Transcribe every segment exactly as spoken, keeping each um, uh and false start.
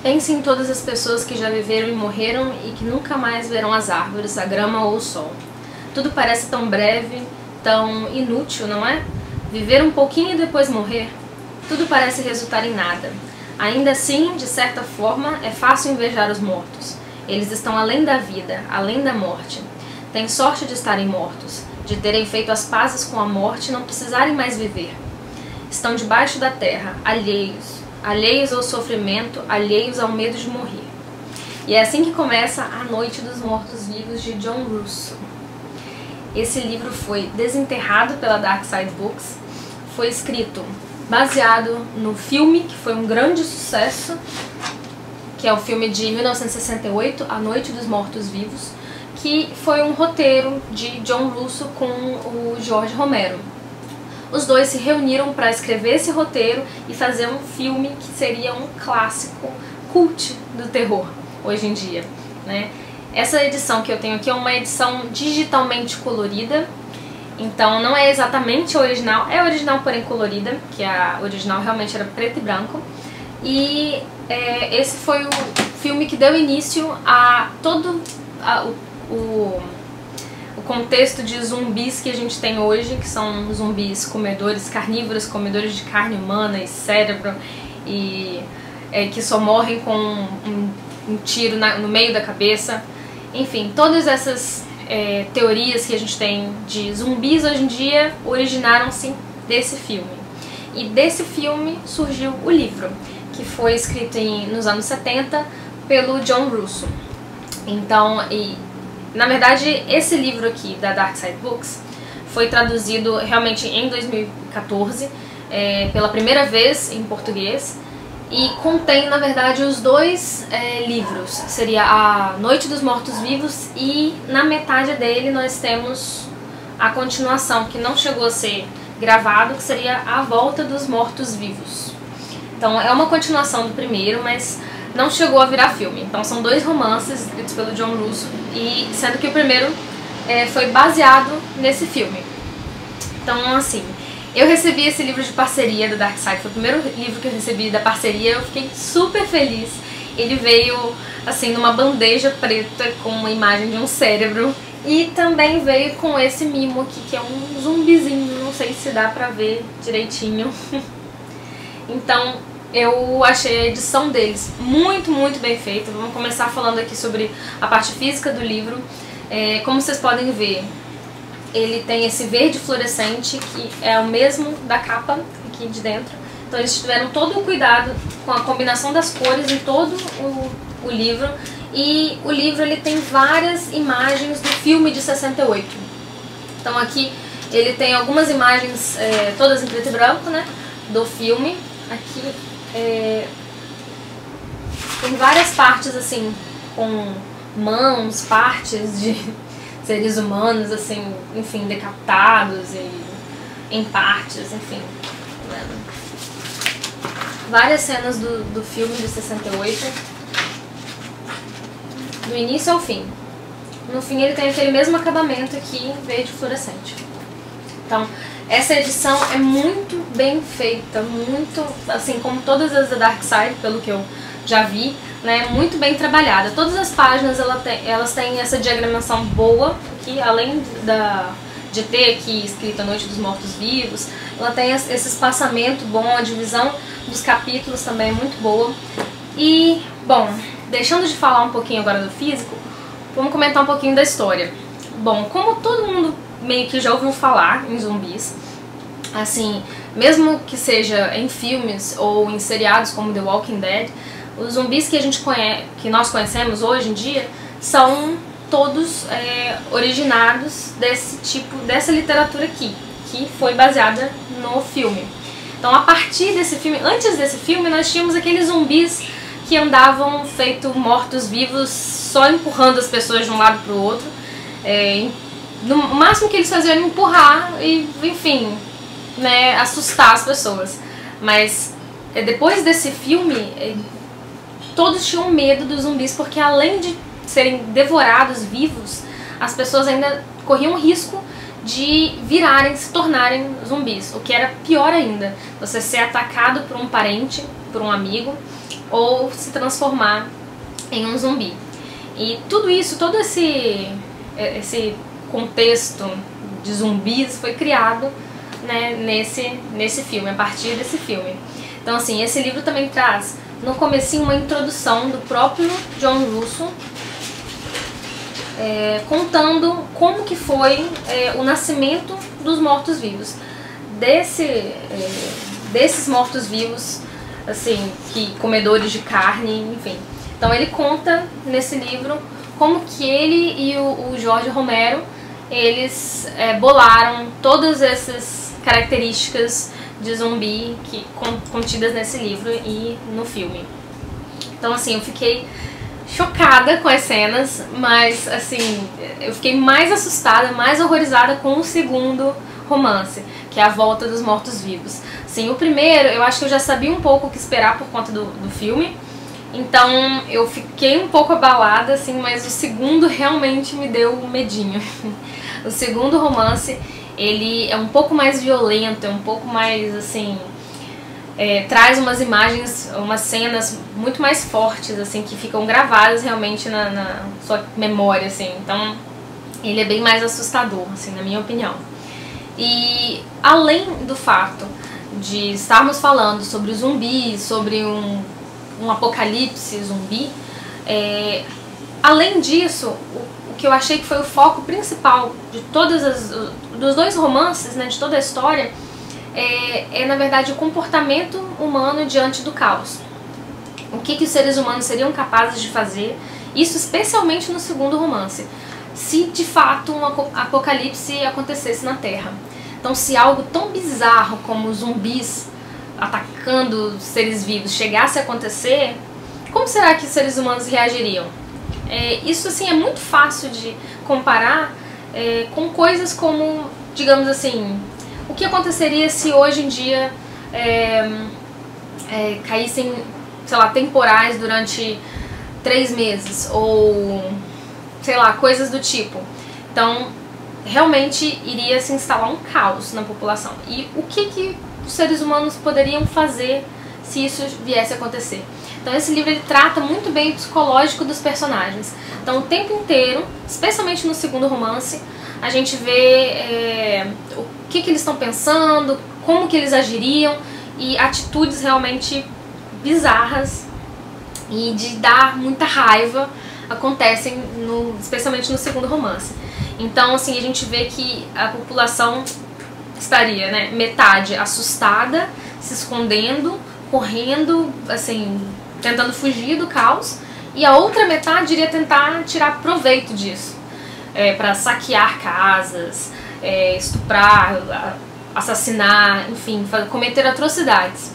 Pense em todas as pessoas que já viveram e morreram e que nunca mais verão as árvores, a grama ou o sol. Tudo parece tão breve, tão inútil, não é? Viver um pouquinho e depois morrer? Tudo parece resultar em nada. Ainda assim, de certa forma, é fácil invejar os mortos. Eles estão além da vida, além da morte. Têm sorte de estarem mortos, de terem feito as pazes com a morte e não precisarem mais viver. Estão debaixo da terra, alheios, alheios ao sofrimento, alheios ao medo de morrer. E é assim que começa A Noite dos Mortos-Vivos, de John Russo. Esse livro foi desenterrado pela Dark Side Books, foi escrito baseado no filme, que foi um grande sucesso, que é o filme de mil novecentos e sessenta e oito, A Noite dos Mortos-Vivos, que foi um roteiro de John Russo com o George Romero. Os dois se reuniram para escrever esse roteiro e fazer um filme que seria um clássico cult do terror hoje em dia, né? Essa edição que eu tenho aqui é uma edição digitalmente colorida, então não é exatamente a original, é original porém colorida, que a original realmente era preto e branco. E é, esse foi o filme que deu início a todo a, o, o, o contexto de zumbis que a gente tem hoje, que são zumbis comedores, carnívoros, comedores de carne humana e cérebro, e é, que só morrem com um, um tiro na, no meio da cabeça. Enfim, todas essas é, teorias que a gente tem de zumbis hoje em dia originaram-se desse filme. E desse filme surgiu o livro, que foi escrito em, nos anos setenta pelo John Russo. Então, e, na verdade, esse livro aqui da Dark Side Books foi traduzido realmente em dois mil e quatorze, é, pela primeira vez em português, e contém, na verdade, os dois é, livros. Seria A Noite dos Mortos-Vivos e na metade dele nós temos a continuação, que não chegou a ser gravado, que seria A Volta dos Mortos-Vivos. Então é uma continuação do primeiro, mas não chegou a virar filme. Então são dois romances escritos pelo John Russo, e sendo que o primeiro é, foi baseado nesse filme. Então, assim, eu recebi esse livro de parceria da Dark Side, foi o primeiro livro que eu recebi da parceria, eu fiquei super feliz. Ele veio, assim, numa bandeja preta com uma imagem de um cérebro, e também veio com esse mimo aqui, que é um zumbizinho, não sei se dá pra ver direitinho. Então, eu achei a edição deles muito, muito bem feita. Vamos começar falando aqui sobre a parte física do livro. É, como vocês podem ver, ele tem esse verde fluorescente, que é o mesmo da capa aqui de dentro. Então eles tiveram todo o cuidado com a combinação das cores em todo o, o livro. E o livro ele tem várias imagens do filme de sessenta e oito. Então aqui ele tem algumas imagens, é, todas em preto e branco, né, do filme. Aqui é, tem várias partes assim, com mãos, partes de seres humanos, assim, enfim, decapitados e em partes, enfim. Né? Várias cenas do, do filme de sessenta e oito, do início ao fim. No fim ele tem aquele mesmo acabamento aqui, verde fluorescente. Então, essa edição é muito bem feita, muito, assim, como todas as da Dark Side, pelo que eu já vi, né, muito bem trabalhada. Todas as páginas ela tem, elas têm essa diagramação boa, que além da, de ter aqui escrito A Noite dos Mortos-Vivos, ela tem esse espaçamento bom, a divisão dos capítulos também é muito boa. E, bom, deixando de falar um pouquinho agora do físico, vamos comentar um pouquinho da história. Bom, como todo mundo meio que já ouviu falar em zumbis, assim, mesmo que seja em filmes ou em seriados como The Walking Dead, os zumbis que a gente conhece, que nós conhecemos hoje em dia, são todos é, originados desse tipo, dessa literatura aqui, que foi baseada no filme. Então, a partir desse filme, antes desse filme, nós tínhamos aqueles zumbis que andavam feito mortos-vivos, só empurrando as pessoas de um lado para o outro. É, no máximo que eles faziam era empurrar e, enfim, né, assustar as pessoas. Mas é, depois desse filme, é, todos tinham medo dos zumbis, porque além de serem devorados vivos, as pessoas ainda corriam risco de virarem, se tornarem zumbis, o que era pior ainda, você ser atacado por um parente, por um amigo ou se transformar em um zumbi. E tudo isso, todo esse, esse contexto de zumbis foi criado, né, nesse, nesse filme, a partir desse filme. Então assim, esse livro também traz no comecinho uma introdução do próprio John Russo, é, contando como que foi é, o nascimento dos mortos-vivos. Desse, é, desses mortos-vivos, assim, que comedores de carne, enfim. Então ele conta nesse livro como que ele e o, o George Romero, eles é, bolaram todas essas características de zumbi que, contidas nesse livro e no filme. Então assim, eu fiquei chocada com as cenas, mas assim, eu fiquei mais assustada, mais horrorizada com o segundo romance, que é A Volta dos Mortos-Vivos. Sim, o primeiro, eu acho que eu já sabia um pouco o que esperar por conta do, do filme, então eu fiquei um pouco abalada, assim, mas o segundo realmente me deu um medinho. O segundo romance, ele é um pouco mais violento, é um pouco mais, assim, é, traz umas imagens, umas cenas muito mais fortes, assim, que ficam gravadas realmente na, na sua memória, assim. Então, ele é bem mais assustador, assim, na minha opinião. E além do fato de estarmos falando sobre zumbis, sobre um, um apocalipse zumbi, é, além disso, o, o que eu achei que foi o foco principal de todas as, dos dois romances, né, de toda a história, é, é na verdade o comportamento humano diante do caos. O que, que os seres humanos seriam capazes de fazer, isso especialmente no segundo romance, se de fato um apocalipse acontecesse na Terra. Então, se algo tão bizarro como zumbis atacando seres vivos chegasse a acontecer, como será que os seres humanos reagiriam? É, isso assim é muito fácil de comparar é, com coisas como, digamos assim, o que aconteceria se hoje em dia é, é, caíssem, sei lá, temporais durante três meses ou, sei lá, coisas do tipo. Então, realmente iria se instalar um caos na população. E o que, que os seres humanos poderiam fazer se isso viesse a acontecer? Então esse livro ele trata muito bem o psicológico dos personagens. Então o tempo inteiro, especialmente no segundo romance, a gente vê é, o que, que eles estão pensando, como que eles agiriam e atitudes realmente bizarras e de dar muita raiva acontecem, no, especialmente no segundo romance. Então, assim, a gente vê que a população estaria, né, metade assustada, se escondendo, correndo, assim, tentando fugir do caos, e a outra metade iria tentar tirar proveito disso, é, para saquear casas, é, estuprar, assassinar, enfim, cometer atrocidades.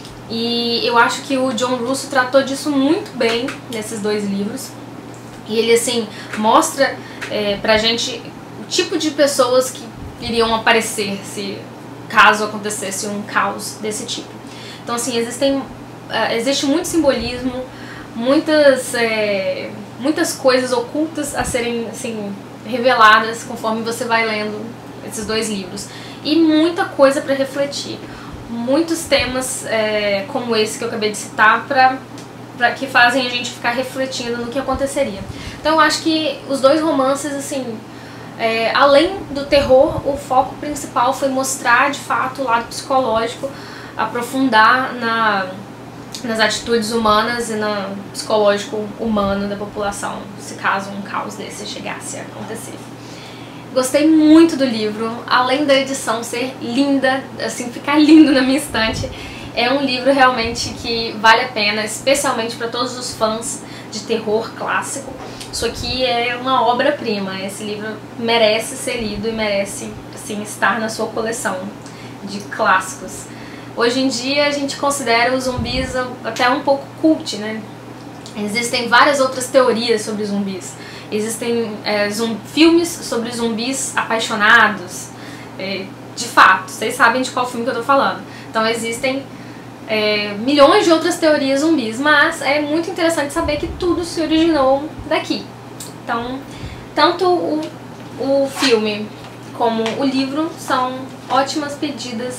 E eu acho que o John Russo tratou disso muito bem nesses dois livros. E ele, assim, mostra é, pra gente o tipo de pessoas que iriam aparecer se caso acontecesse um caos desse tipo. Então, assim, existem, uh, existe muito simbolismo, muitas, é, muitas coisas ocultas a serem, assim, reveladas conforme você vai lendo esses dois livros. E muita coisa pra refletir. Muitos temas é, como esse que eu acabei de citar pra... Pra, que fazem a gente ficar refletindo no que aconteceria. Então eu acho que os dois romances, assim, é, além do terror, o foco principal foi mostrar de fato o lado psicológico, aprofundar na, nas atitudes humanas e no psicológico humano da população, se caso um caos desse chegasse a acontecer. Gostei muito do livro, além da edição ser linda, assim, ficar lindo na minha estante. É um livro realmente que vale a pena, especialmente para todos os fãs de terror clássico. Isso aqui é uma obra-prima, esse livro merece ser lido e merece, assim, estar na sua coleção de clássicos. Hoje em dia a gente considera os zumbis até um pouco cult, né? Existem várias outras teorias sobre zumbis. Existem é, zum, filmes sobre zumbis apaixonados, é, de fato, vocês sabem de qual filme que eu tô falando. Então existem É, milhões de outras teorias zumbis, mas é muito interessante saber que tudo se originou daqui. Então, tanto o, o filme como o livro são ótimas pedidas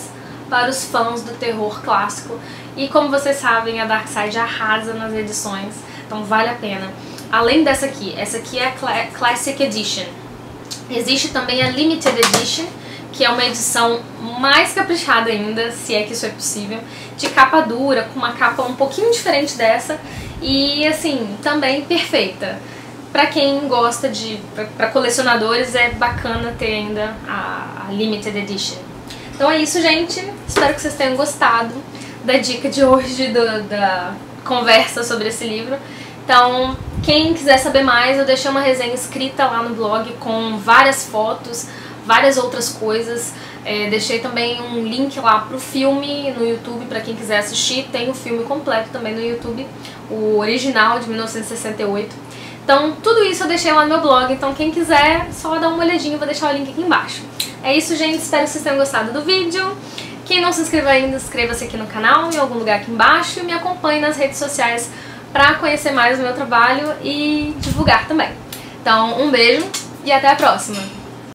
para os fãs do terror clássico. E como vocês sabem, a Dark Side arrasa nas edições, então vale a pena. Além dessa aqui, essa aqui é a Cla- Classic Edition. Existe também a Limited Edition, que é uma edição mais caprichada ainda, se é que isso é possível, de capa dura, com uma capa um pouquinho diferente dessa e, assim, também perfeita. Pra quem gosta de... pra colecionadores é bacana ter ainda a, a Limited Edition. Então é isso, gente. Espero que vocês tenham gostado da dica de hoje, do, da conversa sobre esse livro. Então, quem quiser saber mais, eu deixei uma resenha escrita lá no blog com várias fotos, várias outras coisas. É, deixei também um link lá pro filme no YouTube para quem quiser assistir. Tem o filme completo também no YouTube, o original de mil novecentos e sessenta e oito. Então tudo isso eu deixei lá no meu blog, então quem quiser só dá uma olhadinha, eu vou deixar o link aqui embaixo. É isso, gente, espero que vocês tenham gostado do vídeo. Quem não se inscreveu ainda, inscreva-se aqui no canal, em algum lugar aqui embaixo, e me acompanhe nas redes sociais para conhecer mais o meu trabalho e divulgar também. Então um beijo e até a próxima!